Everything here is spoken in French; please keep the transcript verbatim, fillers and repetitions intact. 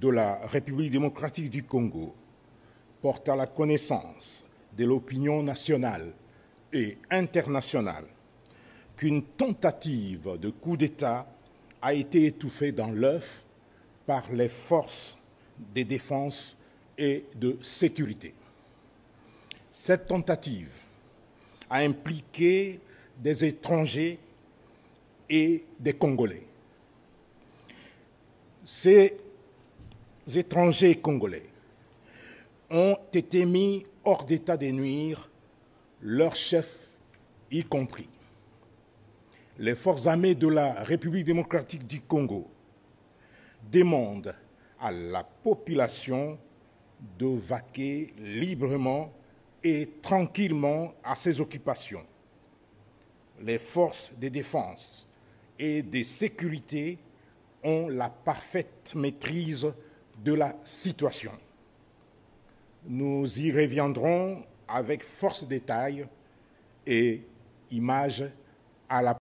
de la République démocratique du Congo porte à la connaissance de l'opinion nationale et internationale qu'une tentative de coup d'État a été étouffée dans l'œuf par les forces de défense et de sécurité. Cette tentative a impliqué des étrangers et des Congolais. Ces étrangers congolais ont été mis hors d'état de nuire, leurs chefs y compris. Les forces armées de la République démocratique du Congo demandent à la population de vaquer librement et tranquillement à ses occupations. Les forces de défense et de sécurité ont la parfaite maîtrise de la situation. Nous y reviendrons avec force détails et images à la